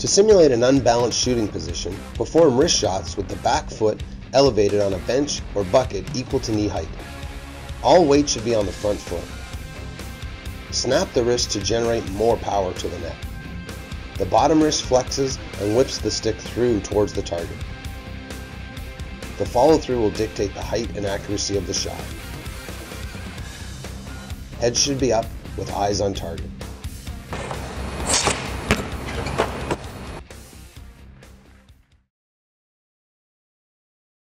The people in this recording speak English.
To simulate an unbalanced shooting position, perform wrist shots with the back foot elevated on a bench or bucket equal to knee height. All weight should be on the front foot. Snap the wrist to generate more power to the net. The bottom wrist flexes and whips the stick through towards the target. The follow-through will dictate the height and accuracy of the shot. Head should be up with eyes on target.